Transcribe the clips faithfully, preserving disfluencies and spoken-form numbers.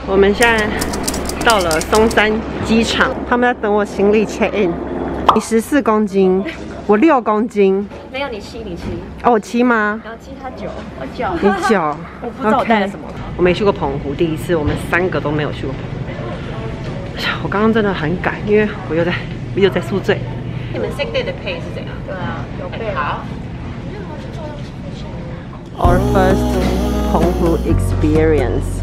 我们现在到了松山机场，他们在等我行李 check in。你十四公斤，我六公斤。 没有你七，你七。 哦，我七吗？ 然后七他九，我九。 你九。 我不知道我带了什么。 我没去过澎湖，第一次，我们三个都没有去过澎湖。我刚刚真的很赶，因为我又在我又在宿醉。你们 sick day 的 pay 是怎样？ 对啊，有 pay 好。 Our first 澎湖 experience。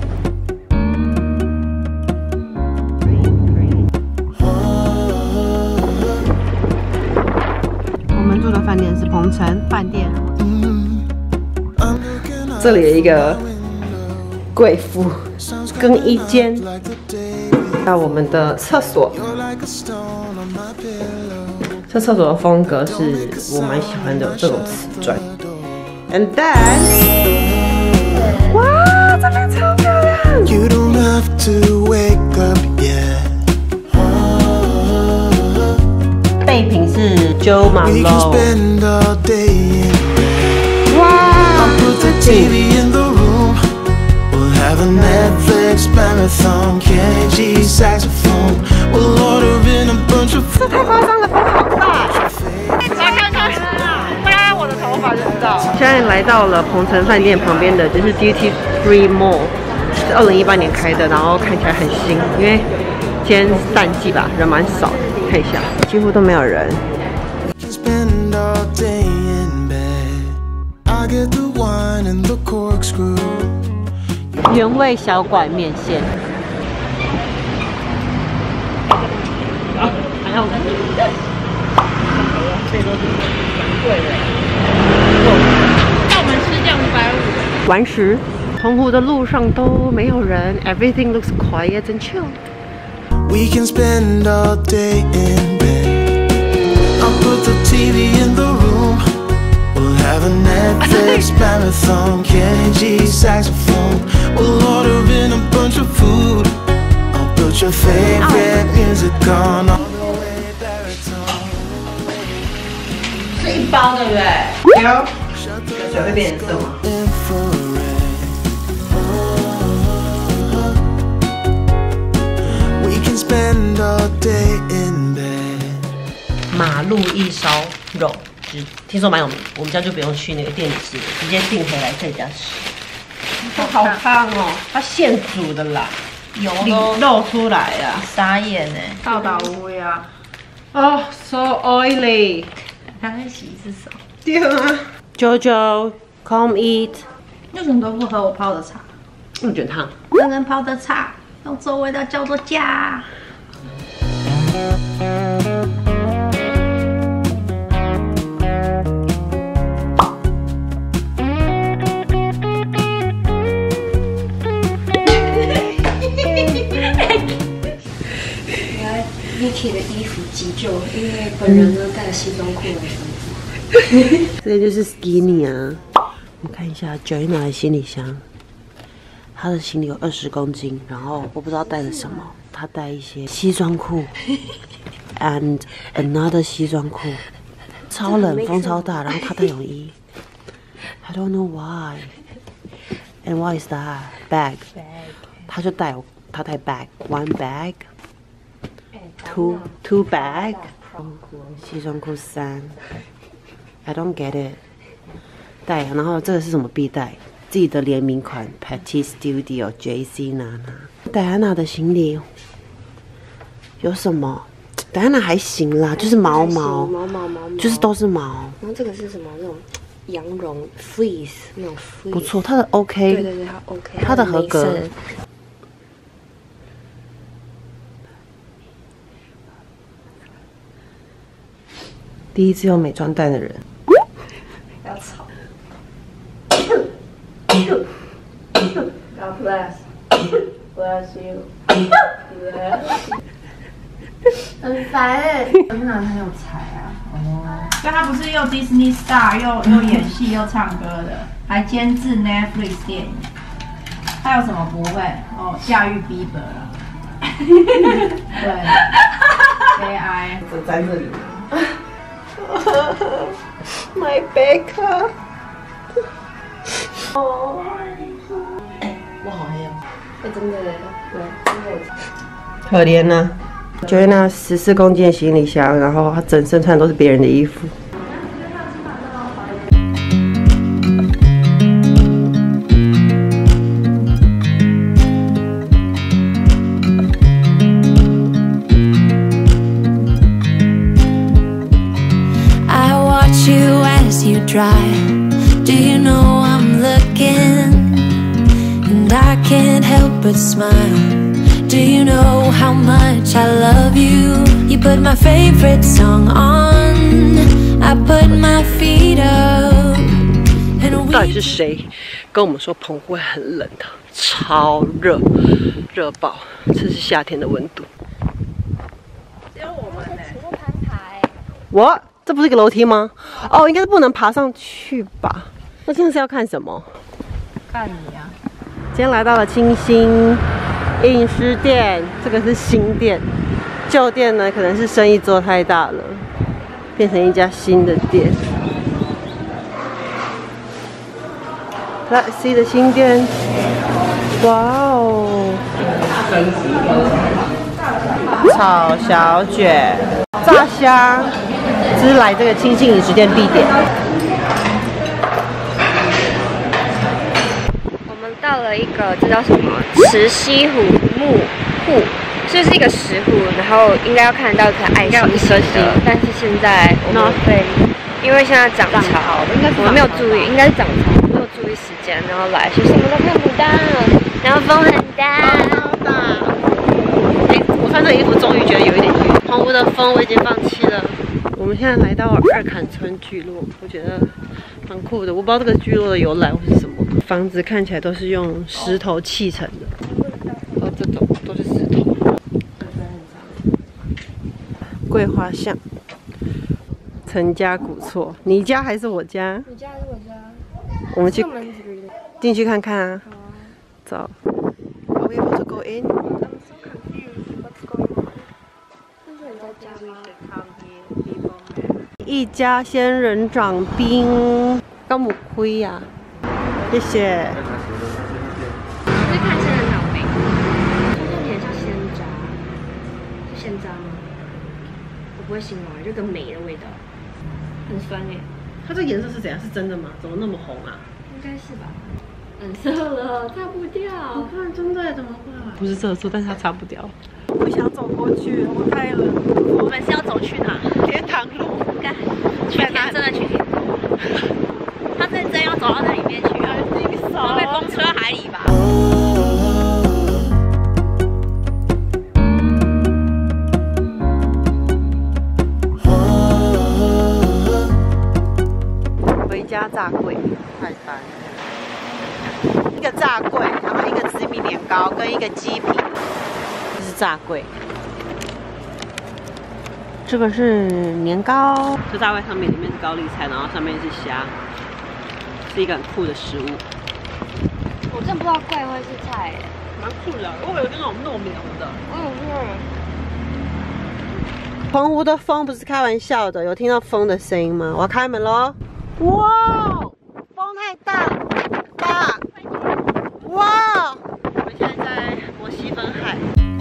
我们住的饭店是鹏城饭店。这里有一个贵妇更衣间。到我们的厕所，这厕所的风格是我蛮喜欢的，这种瓷砖。And then， 哇，这边超漂亮！备品是 Jo Malone。哇，Have a Netflix marathon, Kenny G saxophone. We'll order in a bunch of. 这太夸张了，风好大！来看看，看我的头发就知道。现在来到了鹏城饭店旁边的就是 Duty Free Mall， 是二零一八年开的，然后看起来很新，因为今天是淡季吧，人蛮少的。看一下，几乎都没有人。原味小馆面线，啊，还要这都是蛮贵的。那我们吃这样一百五。完食，澎湖的路上都没有人 ，everything looks quiet and chill. We can spend all day in bed. I'll put the T V in the room. We'll have a Netflix marathon, Kenny G saxophone. We'll order in a bunch of food. I'll put your favorite music on all the way baritone. 是一包对不对？有。水会变颜色吗？马路一烧肉汁，听说蛮有名，我们家就不用去那个店里吃，直接订回来在家吃。好烫哦，它现煮的啦，油都露出来啊，傻眼呢， 倒倒乌呀。 哦 ，so oily。 刚才洗一次手。 对啊 ，Jojo come eat。 为什么都不喝我泡的茶？ 我觉得烫。 刚刚泡的茶，用这味道叫做家。 Vicky 的衣服急救，因为本人呢带了西装裤来上班。 这就是 Skinny 啊。我们看一下 Joanna 的行李箱，她的行李有二十公斤，然后我不知道带了什么，她带一些西装裤 ，and another 西装裤，超冷，风超大，然后她带泳衣 ，I don't know why。And what is that bag？ 她就带我，她带 bag，one bag。Two two bag， 西装裤三 ，I don't get it。带，然后这个是什么必带？自己的联名款 ，Petit Studio、J C Nana。戴安娜的行李有什么？戴安娜还行啦，就是毛毛， 毛毛毛毛， 就是都是毛。 然后这个是什么？那种羊绒 fleece 那种 fleece。 不错，它的 OK。 对对对，它 OK。 它的合格。第一次用美妆蛋的人， 要吵。God bless, bless you, bless. 很烦哎，我们男朋友才啊。 哦，所以他不是又 Disney Star 又又演戏又唱歌的，还监制 Netflix 电影。他有什么不会？哦，驾驭 Bieber 了。对 ，A I 就在这里。My back。哦。哎，我好黑哦。 哎，真的，对，真的。 可怜呐、啊，就那十四公斤的行李箱，然后他整身穿都是别人的衣服。 Drive. Do you know I'm looking and I can't help but smile? Do you know how much I love you? You put my favorite song on. I put my feet up. And we 到底是谁跟我们说澎湖会很冷的？超热，热爆！这是夏天的温度。 只有我们呢。 我。 这不是一个楼梯吗？哦，应该是不能爬上去吧？那现在是要看什么？ 看你啊！ 今天来到了清新饮食店，这个是新店，旧店呢可能是生意做太大了，变成一家新的店。来 ，C 的新店，哇哦！炒小卷，炸虾。 这是来这个清新饮食店必点。 我们到了一个这叫什么慈溪湖木户，这是一个石湖，然后应该要看得到一颗爱心形的，但是现在我们被因为现在涨潮，我们没有注意，应该是涨潮，没有注意时间，然后来就什么都看不到，然后风很大。 哎，我穿这衣服终于觉得有一点晕。澎湖的风我已经放弃了。 我们现在来到二坎村聚落，我觉得蛮酷的。我不知道这个聚落的由来或是什么。房子看起来都是用石头砌成的，哦，这种都是石头。桂花巷，陈家古厝，你家还是我家？ 你家还是我家？ 我们去去进去看看啊。 好啊。 走。Are we able to go in? I'm so confused. What's going on? 那是你在家吗？ 一家仙人掌冰，高姆灰呀，谢谢。 是看仙人掌冰，它有点像鲜渣，是鲜渣吗？我不会形容，就个霉的味道，很酸耶。 它这颜色是怎样？是真的吗？怎么那么红啊？ 应该是吧。冷色了，擦不掉。 我看真的怎么办？不是色素，但是它擦不掉。不想走过去，我太冷。 我们是要走去哪？ 天堂路。 去天真的去天堂，他认真要走到那里面去，会被风吹到海里吧？ 回家炸柜，快餐，一个炸柜，然后一个紫米年糕跟一个鸡皮，这是炸柜。 这个是年糕，这炸柜上面里面是高丽菜，然后上面是虾，是一个很酷的食物。 我真不知道贵会是菜耶， 蛮酷的。我有那种糯米糊的。 嗯嗯。 澎湖的风不是开玩笑的，有听到风的声音吗？我要开门喽！哇，风太大，大！哇，我们现在在摩西分海。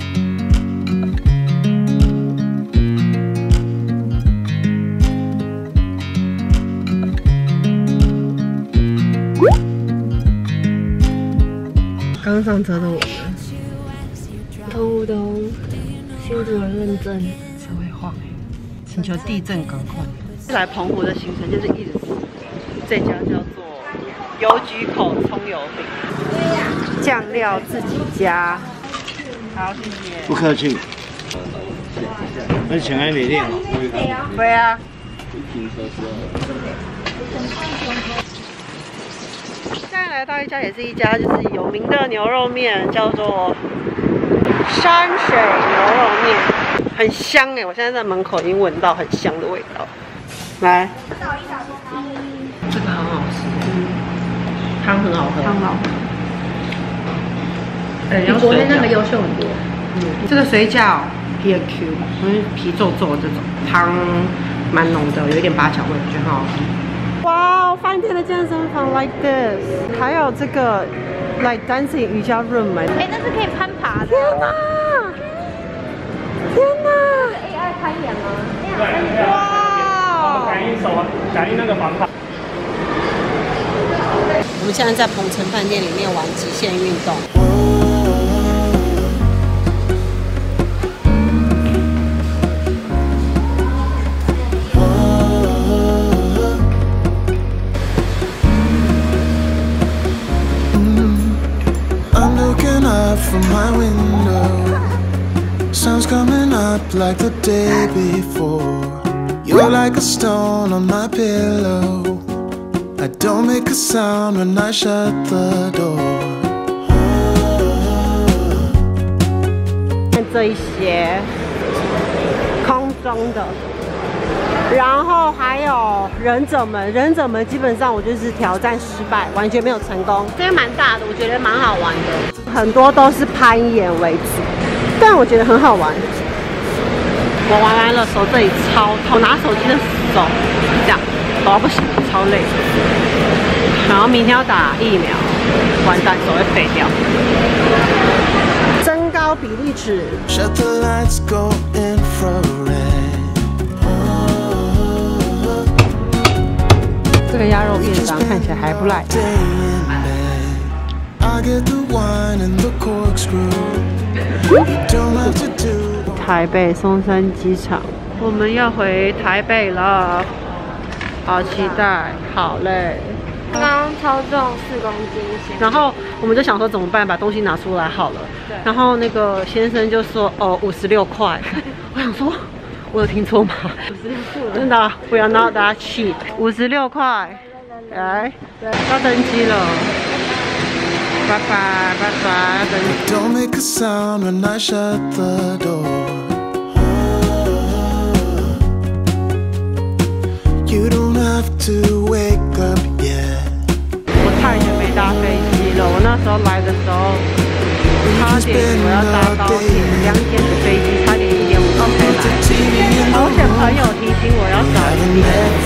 刚上车的我们， 偷偷新主人认证， 车会晃哎，请求地震赶快。来澎湖的行程就是一直吃这家叫做邮局口葱油饼，酱料自己加。好，谢谢。 不客气。那请爱美店。 对啊。现在来到一家也是一家就是有名的牛肉面，叫做山水牛肉面，很香哎！我现在在门口已经闻到很香的味道。来，这个很好吃，嗯，汤很好喝，汤好喝。哎，比昨天那个优秀很多。嗯，这个水饺皮很 Q， 因为皮皱皱的这种，汤蛮浓的，有一点八角味，我觉得很好喝。哇，饭店的健身房 like this， 还有这个 like dancing 瑜伽入门。 哎，那是可以攀爬的。 天哪！天哪 A I 攀岩吗？ 对，哇！感应手，感应那个防滑。 我们现在在鹏城饭店里面玩极限运动。 From my window, sun's coming up like the day before. You're like a stone on my pillow. I don't make a sound when I shut the door. 看这一些空中的，然后还有忍者们，忍者们基本上我就是挑战失败，完全没有成功。这个蛮大的，我觉得蛮好玩的。 很多都是攀岩为主，但我觉得很好玩。我玩完了，手这里超痛，我拿手机的手这样，手不行，超累。然后明天要打疫苗，完蛋，手会废掉。增高比例尺。 Shut the lights, go infrared. 这个鸭肉便当看起来还不赖。 台北松山机场，我们要回台北了，好期待，好累。 刚刚超重四公斤， 然后我们就想说怎么办，把东西拿出来好了。然后那个先生就说：“哦，五十六块。”我想说，我有听错吗？五十六块，真的不要闹大家气，五十六块。来，要登机了。 拜拜拜拜，等。 Don't make a sound when I shut the door. You don't have to wake up yet. 我差点没搭飞机了，我那时候来的时候差点我要搭高铁，两点的飞机差点一点五就可以来。好险朋友提醒我要早一点。